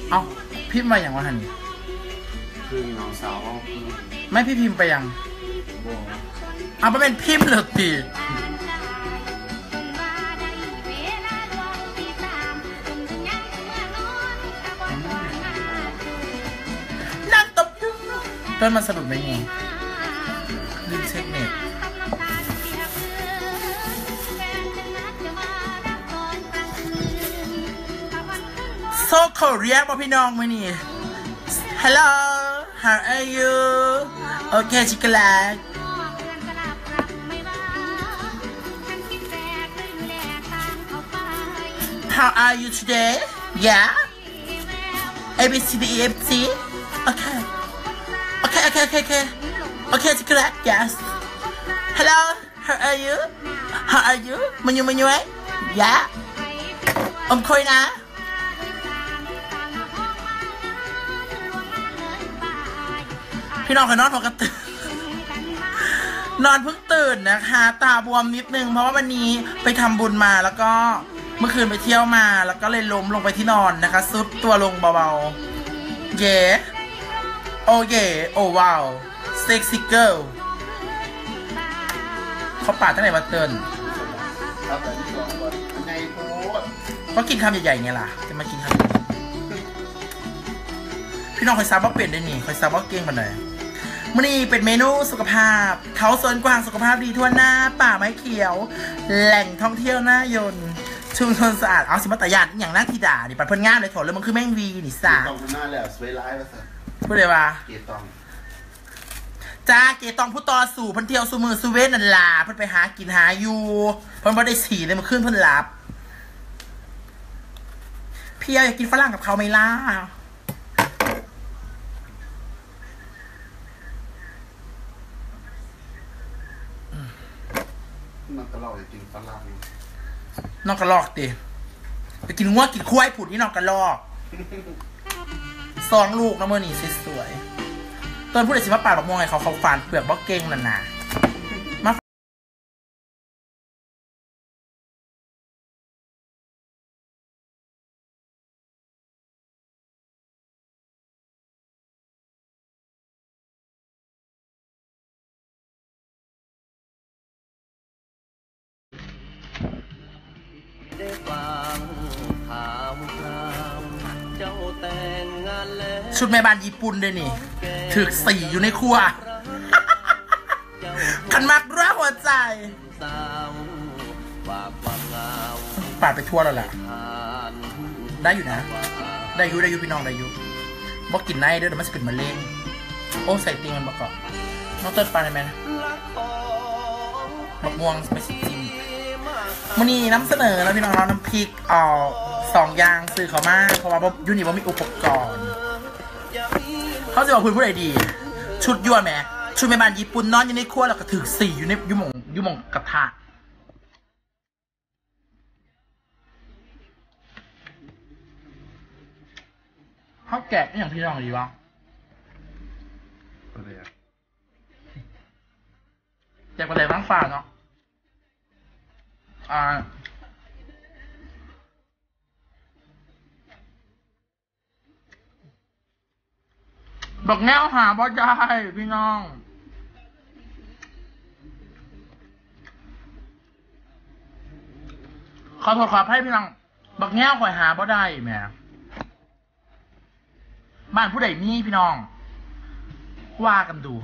เอาพิมพ์มาอย่างวะฮันนี่คือน้องสาวคือไม่พี่พิมพ์ไปยังเอาไปเป็นพิมพ์เลยตีนั่งตบยุเต้นมาสรุปไหมไงลืมเช็คเน็ตโซโคเรียป่ะพี่น้องมานี่ Hello how are you okay ชิคกี้พาย How are you today yeah A B C D E F C okay okay okay okay okay okay ชิคกี้พาย yes Hello how are you how are you มันอยู่ไหม yeah คุยนะพี่น้องขอนอนหัวกระตือนอนเพิ่งตื่นนะคะตาบวมนิดนึงเพราะว่าวันนี้ไปทำบุญมาแล้วก็เมื่อคืนไปเที่ยวมาแล้วก็เลยล้มลงไปที่นอนนะคะซุดตัวลงเบาๆเย่โอเย่โอ้ว้าวเซ็กซี่เกิร์ลเขาปาดตั้งแต่วันเตือนก็กินคำใหญ่ๆไงล่ะจะมากินคำพี่น้องคอยซับว่าเปลี่ยนได้นี่คอยซับว่าเก่งมาหน่อยมื้อนี้เป็นเมนูสุขภาพเขาสวนกวางสุขภาพดีทั่วหน้าป่าไม้เขียวแหล่งท่องเที่ยวหน้ายนชุมชนสะอาดเอาสิมาตะยานอย่างน่าทีด่าดิปัดเพิ่นงามเลยโถแล้วมันคือแม่งวีนี่ซ่าต้องหน้าแล้วสวยร้ายแล้วสิพูดเลยว่าเกตองจ้าเกตองผู้ต่อสู่เพิ่นเที่ยวสู่มือสู่เวทนันลาเพิ่นไปหากินหาอยู่เพิ่นบ่ได้ฉี่เลยมันขึ้นเพิ่นหลับพี่อยากกินฝรั่งกับเขาไหมล่ะนอกกระลอกกินฝรั่งนอกกระลอกดิไปกินงัวกินควายผุดที่นอกกระลอก2 ลูกนะเมื่อนี่สวยๆต้นผู้ใดสิมาปาดบักม่วงไงเขาฟานเปลือกบักเก่งนั่นน่ะชุดแม่บ้านญี่ปุ่นด้วยนี่ถึก4อยู่ในครัวขันมักรักหัวใจปาดไปทั่วแล้วแหละได้อยู่นะได้อยู่พี่น้องได้อยู่บอกกินในเด้อเดี๋ยวมันจะเป็นมะเร็งโอ้ใส่ติงมันประกอบน้องเติร์ดปลาได้ไหมนะบักม่วงไม่สิจริงมันนี่น้ำเสนอแล้วพี่น้องเราน้ำพริก2 อย่างซื้อเขามาเพราะว่ายูนิว่ามีอุปกรณ์เขาจะบอกคุณผู้ใดดีชุดยั่วแม่ชุดแม่บ้านญี่ปุ่นนอนอยู่ในครัวแล้วก็ถือ4อยู่ในยุมงกระทะเขาแกะอย่างพี่น้องดีวะแจกประเดี๋ยวบ้างฝาเนาะบอกแนวหาบ่ได้พี่น้องขอโทษขอให้พี่น้องบอกแนวข่อยหาบ่ได้แม่บ้านผู้ใดมีพี่น้องว่ากันดู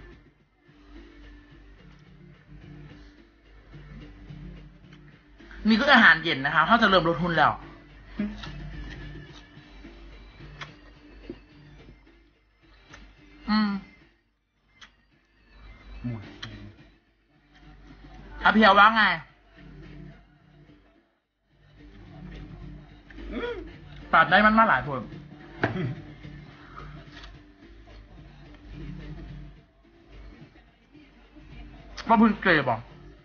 นี่ก็อาหารเย็นนะคะเขาจะเริ่มลดทุนแล้วอาเพียวว่าไงปาดได้มันมาหลายคนว่าพึ่งเกย์บอก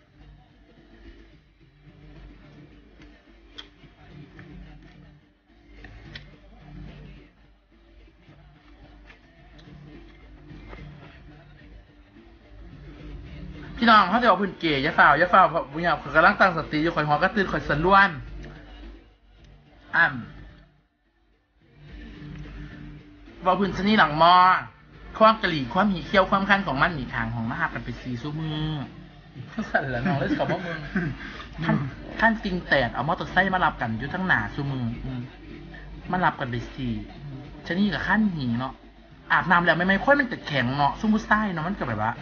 พี่น้องเขาจะบอกพื้นเก๋ยะฝ่าวบุญญาเขากำลังตั้งสติอยู่ข่อยหัวก็ตื่นข่อยสันล้วนว่าพื้นชนีหลังมอความกะหรี่ความหีเขี้ยวความขั้นของมันหนีทางของมาหากันไปซีสู้มือสั่นละน้องเลยขอบว่ามึงท่านติงแตดเอามอเตอร์ไซค์มารับกันอยู่ทั้งหนาสู้มือมารับกันไปซีชนีกับขั้นหีเนาะอาบน้ำแล้วไม่ค่อยมันจะแข็งเนาะซุ้มบุ้ไส้เนาะมันก็แบบว่า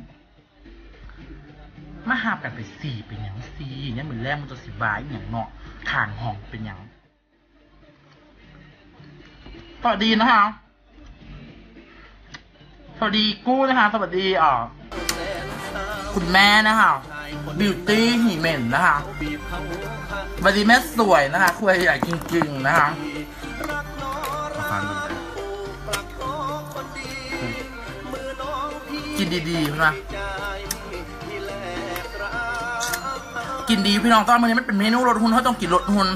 มาหากันไปซีเป็นอย่างซีเนี่ยเหมือนแรกมันจะสิบายอย่างเนาะทางห้องเป็นอย่างสวัสดีนะคะสวัสดีกู้นะคะสวัสดีคุณแม่นะคะบิวตี้หีเหม็นนะคะสวัสดีแม่สวยนะคะคุยใหญ่จริงๆนะคะฟันมันกินดีๆนะกินดีพี่น้องตอนนี้มันเป็นเมนูลดหุ่นเขาต้องกินลดหุ่น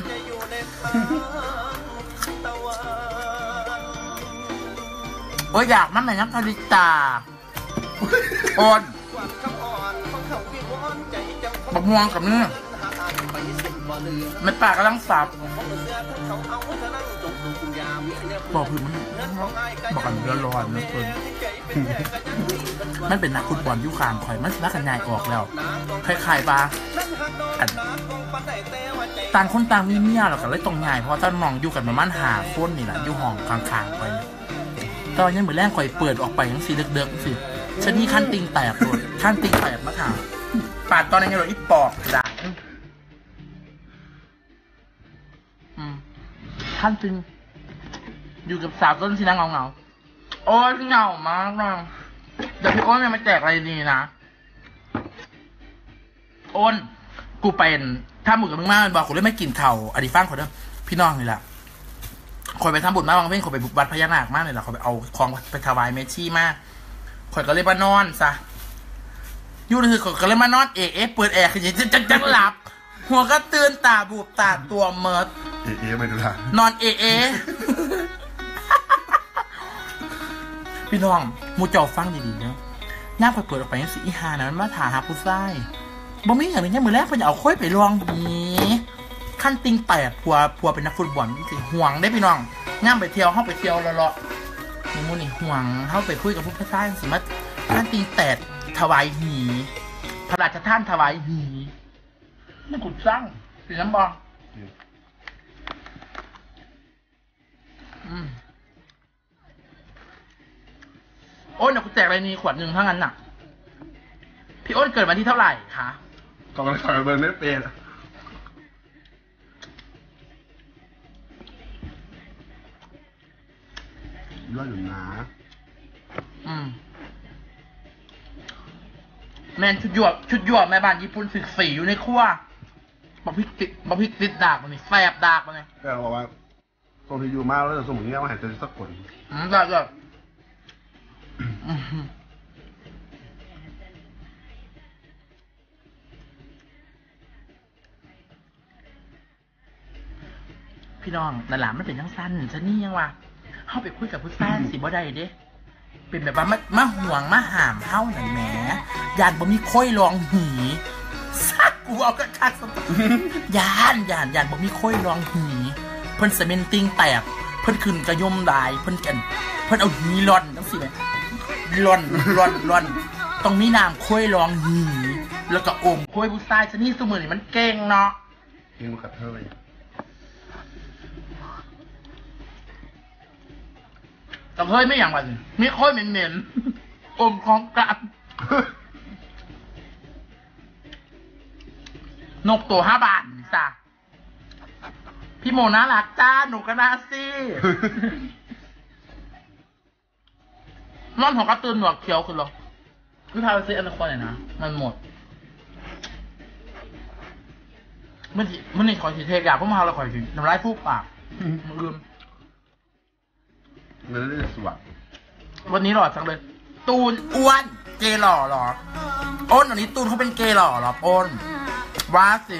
โอ้ยอยากมันไหนนักคาริตาอ่อนบะม่วงกับเนื้อไม่ปากกำลังสับบอกคือมันบอกกันร้อนๆนะคนมันเป็นนักฟุตบอลยุคางข่อยมันนักขันยายออกแล้วคล้ายๆปลาต่างคนต่างมีเมียหรอกกันเลยตรงใหญ่เพราะตอนน้องอยู่กันประมาณ5 คนนี่แหละอยู่ห้องกลางๆไปตอนนี้เหมือนแรกข่อยเปิดออกไปทั้งสีเดือดๆสิฉันนี่ขั้นติงแตกเลยขั้นติงแตกมาถามปาดตอนนี้เราอีปอกด่าขั้นติงอยู่กับสาวต้นสีนางเงาโอ้ยเหงามากเลยเดี๋ยวพี่โอ้นมาแจกอะไรดีนะโอนกูเป็นถ้าหมุดกับมึงมากบอกกูเลยไม่กินเข่าอดีฟังเขาเด้อพี่น้องนี่แหละคอยไปทำบุญมากบางเพ่งคอยไปบุกวัดพญานาคมากเลยแหละคอยไปเอาของไปถวายเมชี่มากคอยก็เลยมานอนซะอยู่ในคือก็เลยมานอนเปิดแอร์คือจังหลับหัวก็ตื่นตาบูบตาตัวเมิดไม่ดูละนอนพี่น้องมูเจ้าฟังดีๆเนาะหน้าเปิดออกไปสิอีหานะมันมาถาหาผู้ชายบ่มีอย่างนี้มือแรกเพิ่นเอาค่อยไปลองดีขั้นติงแตกผัวเป็นนักฟุตบอลสิห่วงได้พี่น้องง่ามไปเที่ยวเข้าไปเที่ยวเลาะนี่มูนี่ห่วงเข้าไปคุยกับผู้ชายสิมาขั้นติงแตกถวายหีพระราชทานถวายหีนี่ขุดสร้างเป็นน้ำบอลโอ้ยเดี๋ยวกูแจกอะไรนี่ขวดหนึ่งเท่านั้นน่ะพี่อ้นเกิดวันที่เท่าไหร่คะตอนนี้เบอร์ไม่เป็นยอดอยู่นะแมนชุดหยวกแม่บ้านญี่ปุ่นสึกสีอยู่ในครัวบะพริกติดดากมันนี่แสบดากมันนี่แกบอกว่าตรงที่อยู่มากแล้วจะสมุนเงี้ยมาหายใจสักคนได้พี่น้องนั่นแหละมันเป็นยังสั้นฉันนี่ยังวะเข้าไปคุยกับผู้ชายสิบ่ได้เด้เป็นแบบว่ามาห่วงมาห่ามเท่านั่นแหมยานบ่มีค่อยลองหีซักกูเอากระคักยานบ่มีค่อยลองหีเพิ่นสเมนติ้งแตกเพิ่นขึ้นกระยมได้เพิ่นเอาหีร่อนทั้งสิไหมร่อนต้องมีน้ำค่อยลองหีแล้วก็อมค่อยผู้ชายฉันนี่สมือนี่มันเก่งเนาะเก่งกับเธอเลยแต่เฮ้ยไม่อย่างไรไม่ค่อยเหม็นอมของกันนกตัว5 บาทจ้ะพี่โมน่ารักจ้าหนูก็น่าสินอนของกระตือนหนวกเขียวคือหรอคือพาไปซื้ออันตะคอนหน่อยนะมันหมดมันนี่ขอสีเทกอยากพวกมาเราขอสีน้ำลายฟูปากลืมไม่ได้สวัสดวันนี้หล่อจังเลยตูนอ้วนเกย์หล่อหรออ้นอันนี้ตูนเขาเป็นเกย์หล่อหรออ้นว้าสิ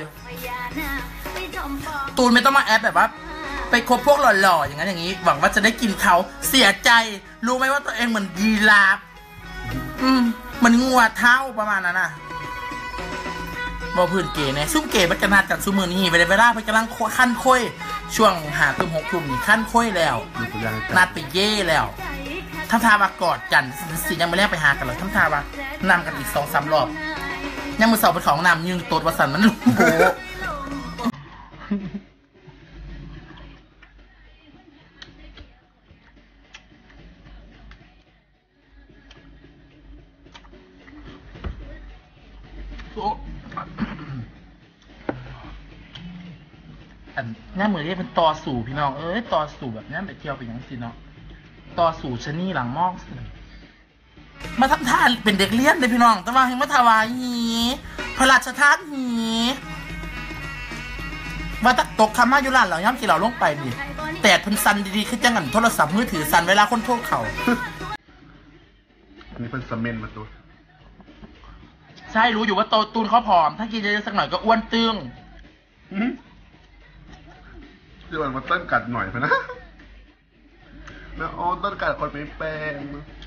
ตูนไม่ต้องมาแอปแบบว่าไปคบพวกหล่อๆอย่างนั้นอย่างนี้หวังว่าจะได้กินเขาเสียใจรู้ไหมว่าตัวเองเหมือนยีราฟเหมือนงัวเท้าประมาณนั้นน่ะบอพื้นเกย์เนี่ยซุ่มเกย์มันกระนาดกันซุ่มมือนี่เวลาไปกำลังขั้นค่อยช่วงหาทุ่ม6 ทุ่มนี่ขั้นค่อยแล้วดูตัวอย่างนัดไปเย่แล้วทำทามากอดกันสิยังไม่แลกไปหากันเลยทำทามานำกันอีก2-3 รอบยังมือสอบเป็นของนำยืนตัวประสันมันลุกโบอันหน้ามือเรียกเป็นต่อสู่พี่น้องต่อสู่แบบนี้ไปเที่ยวไปยังสิเนาะต่อสู่ชะนี่หลังมอกมาทำท่าเป็นเด็กเลี้ยนเลยพี่น้องแต่ว่าเห็นมาถวายหีพระราชทานหีว่าตกคำมาอยู่ร้านเราย่ำที่เราลงไปนี่แต่พันซันดีๆคือจังกันโทรศัพท์มือถือซันเวลาคนโทรเขาอันนี้เป็นสเมนมาตัวใช่รู้อยู่ว่าโตตูนเขาผอมถ้ากินเยอะๆสักหน่อยก็อ้วนตึงเดี๋ยวมันมาต้นกัดหน่อยไปนะต้นกัดคนไม่แปลง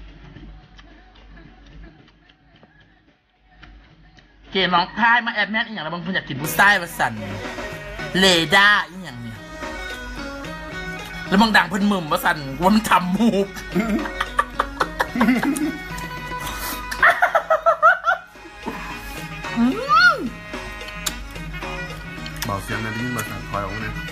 เกมน้องพายมาแอบแม่อีกอย่างแล้วบางคนอยากกินบุษไส้มาสั่นเลด้าอีกอย่างเนี่ยแล้วบางดังเพิ่นมึมมาสั่นว่ามันทำมูบเบาเสียงนะที่มาสั่นคอยออกเนี่ย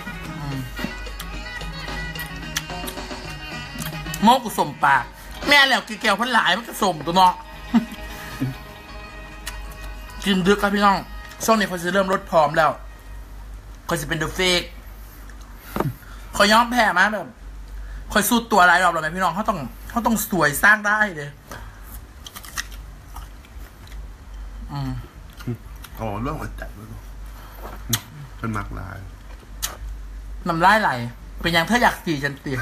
โมกุสมปากแม่แล้วกี่แก้วพันหลายมันก็สมตัวเนาะกินดึกครับพี่น้องช่วงนี้เขาจะเริ่มลดผอมแล้วเขาจะเป็นเดอะเฟกเขาย้อมแพ้มาแบบเขาสู้ตัวหลายรอบแล้วไหมพี่น้องเขาต้องสวยสร้างได้เลยเรื่องหัวใจเป็นมากลายน้ำลายไหลเป็นยังเธออยากตีฉันเตีย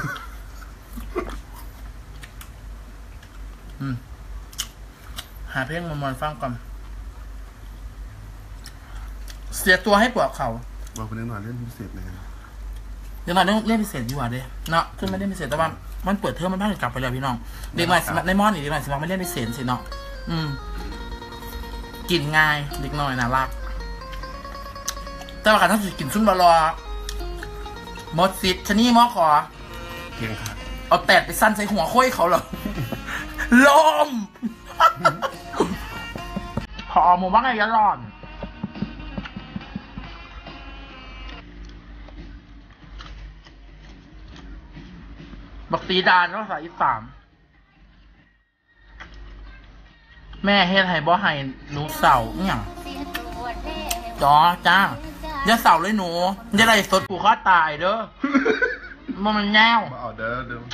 หาเพลงมอนๆฟังก่อนเสียตัวให้ปวดเขาบอกคนนึงหน่อยเล่นพิเศษเลยเดี๋ยวหน่อยเล่นพิเศษดีกว่าเด้เนาะขึ้นไม่เล่นพิเศษแต่ว่ามันเปิดเทอมมันบ้านกลับไปแล้วพี่น้องเด็กใหม่ในมอนนี่เด็กใหม่สมัครไม่เล่นพิเศษสิเนาะกินง่ายเด็กน้อยน่ารักแต่ว่าการถ้ากินซุ่มรอมดซิดชนี่มอขอเก่งค่ะเอาแตดไปสั้นใส่หัวโค้ยเขาเหรอลมพอหมูบ้างไงยะร้อนบักสีดานภาษาอีสานแม่เฮ็ดให้บ่ให้หนูเสาเนี่ยจ้าอย่าเสาเลยหนูอย่าไรสดกูข้าตายเด้อมันแง่วเด้อ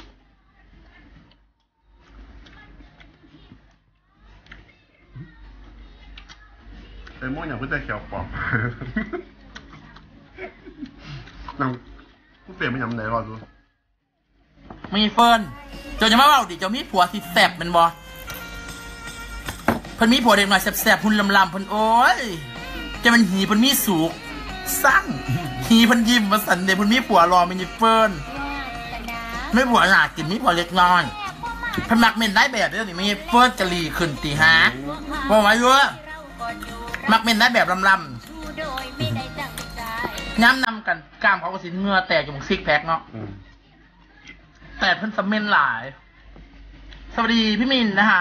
ไอ้ม่วงอย่างพี่แต่เขียวปอบน้องผู้เปลี่ยนไม่ยำไหนก่อนดูมีเฟิร์นเจ้าจะมาเล่าดิเจ้ามีผัวที่แสบเป็นบอเพิ่นมีผัวเด็กหน่อยแสบๆหุ่นลำๆเพิ่นโอ้ยจะเป็นหีเพิ่นมีสูกสั่งหีเพิ่นยิ้มมาสั่นเด็กเพิ่นมีผัวรอมีเฟิร์นไม่ผัวหนากินมีผัวเล็กน้อยเพิ่นมักเม่นได้แบบนี้มีเฟิร์นกะลีขึ้นตีหาบอกไว้ด้วยมักเม่นได้แบบลำย้ำนำกันกล้ามเขาก็สิเงือแตกจมูกซิกแพคเนาะแต่เพิ่นสมเมนหลายสวัสดีพี่มินนะคะ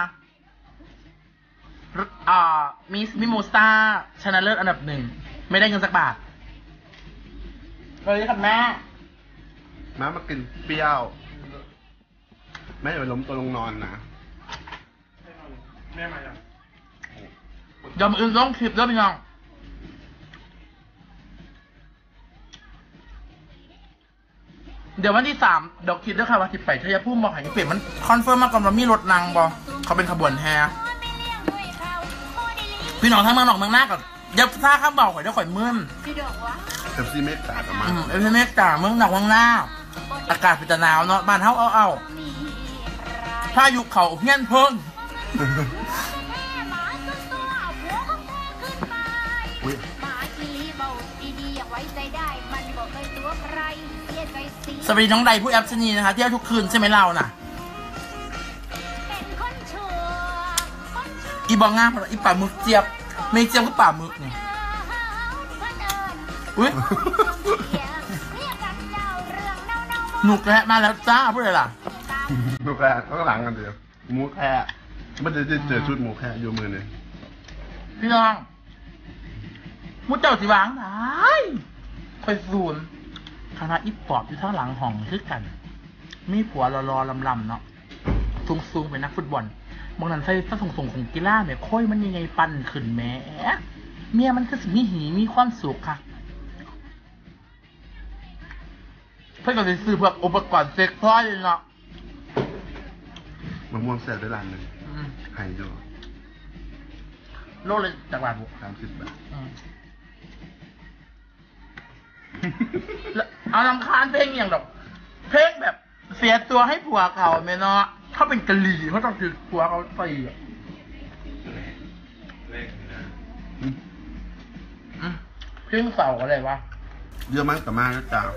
มิโมซ่าชนะเลิศอันดับ1ไม่ได้เงินสักบาทเลยค่ะแม่มากินเปรี้ยวแม่อย่าไปล้มตัวลงนอนนะแม่มาอย่างยอมอื่นต้องคลิปด้วยพี่น้องเดี๋ยววันที่3เดี๋ยวคิดด้วยค่ะว่า18ชัยภูมิบอกหายเปลี่ยนมันคอนเฟิร์มมาก่อนว่ามีรถนางบอเขาเป็นขบวนแฮพี่น้องทั้งเมืองนอกเมืองหน้าก่อนอย่าท่าข้ามเบาข่อยได้ข่อยมึนเอฟซีเมกากันมาเอฟซีเมกาเมืองนอกเมืองหน้าอากาศเป็นหนาวเนาะบ้านเฮาเอาถ้าอยู่เขาเงี้ยเพิ่งสวัสดีน้องใดผู้แอปชนีนะคะเที่ยวทุกคืนใช่ไหมเราน่ะอีบองง่ามอีป่ามึกเจี๊ยบไม่เจี๊ยบก็ป่ามึกเนี่ยอุ้ยหนูแกะมาแล้วจ้าพูดเลยล่ะหมูแค่ข้างหลังกันเดียวหมูแค่มันจะเจอชุดหมูแค่อยู่มือหนึ่งพี่น้องมุดเจ้าสิวางไหนคอยศูนย์คณะอิปปอบอยู่ข้างหลังห้องคือกัน มีผัวรอลำๆเนาะสูงเป็นนักฟุตบอลบางนั้นใส่ถ้าส่งของกีฬาแม่ค่อยมันยังไงปั่นขึ้นแม่เมียมันคือสิ่งมีหีมีความสุขค่ะเพื่อนก็จะซื้อพวกอุปกรณ์เซ็กซ์ทอยเลยเนาะมะม่วงแซ่บได้ร้านหนึ่งไฮโดรโลเลยจากบาทบุก 30 บาทแล้วเอาลำคาญเพลงอย่างดอกเพลงแบบเสียตัวให้ผัวเขาเมเนาะถ้าเป็นกะหรี่เขาต้องถือผัวเขาตีอ่ะเพลงเสาอะไรวะเยอะมากแต่มากนะจ๊ะ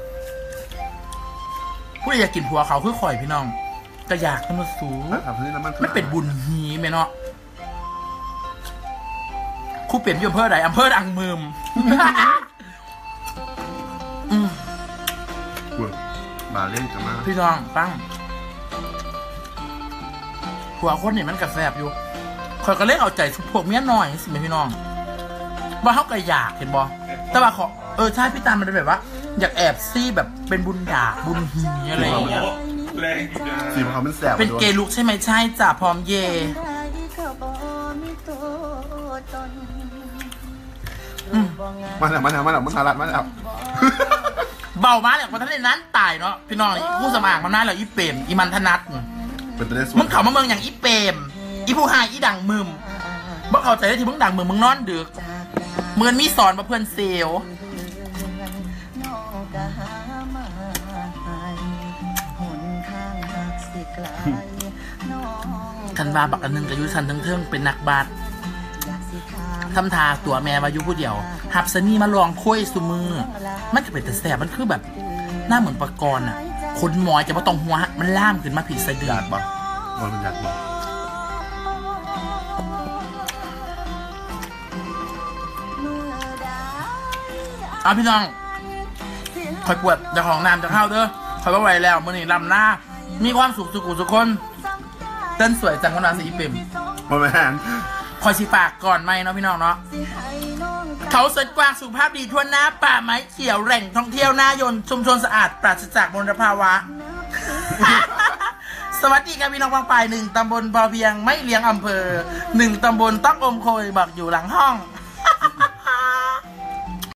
ผู้ใดอยากกินผัวเขาคือข่อยพี่น้องก็อยากขึ้นมาสูงถ้าขับพื้นน้ำมันไม่เป็นบุญหีเมเนาะครูเปลี่ยนอยู่อำเภอใดอำเภอดังมืมบาเล่นกับมากพี่น้องฟังผัวคนนี่มันกระแสบอยู่คอยก็เล่นเอาใจพวกเมียน้อยสิแม่พี่น้องว่าเขาก็อยากเห็นบอแต่ว่าขอใช่พี่ตาลมันเป็นแบบว่า อยากแอบซี่แบบเป็นบุญอยากบุญหีอะไรอย่างเงี้ยสีของเขามันแสบเป็นเกย์ลุกใช่ไหมใช่จ้ะพร้อมเยมาแล้วมันทารัดมาแล้วเบามาเนี่ยคนท่านในนั้นตายเนาะพี่น้องผู้สมัครมันน่าเหล่าอีเปรมอีมันธนัทเป็นตัวเลขสวยมึงเขามาเมืองอย่างอีเปรมอีผู้หายอีดังมึมเมื่อเขาใจได้ที่มึงดังมึงนอนดึกเมือนมีสอนมาเพื่อนเซลทันบาบักอันนึงกับยุชันทั้งเทิงเป็นนักบาสทำทาตัวแม่มาอยู่ผู้เดียวหับสนี่มาลองคุยสุมือมันจะเป็นแต่แสบมันคือแบบหน้าเหมือนปะกรณ์อ่ะคนหมอยจะมาตรงหัวมันล่ามขึ้นมาผิดสะดือยอากบอกมันอยากบอกเอาพี่น้องคอยปวดจะของน้ำจะเข้าเด้อคอยว่าไหวแล้วมื่อนี้ลำหน้ามีความสุขสุขุสุขคนเต้นสวยจังคนนั้นสีเปิ่มพ่อแม่คอยสีฝากก่อนไหมเนาะพี่น้องเนาะเขาสวนกวางสุขภาพดีทั่วหน้าป่าไม้เขียวแหล่งท่องเที่ยวน่ายนชุมชนสะอาดปราศจากมลภาวะ สวัสดีครับพี่น้องบางปลาย1 ตำบลพอเพียงไม่เลี้ยงอำเภอ 1 ตำบลต้องอมโคยบักอยู่หลังห้อง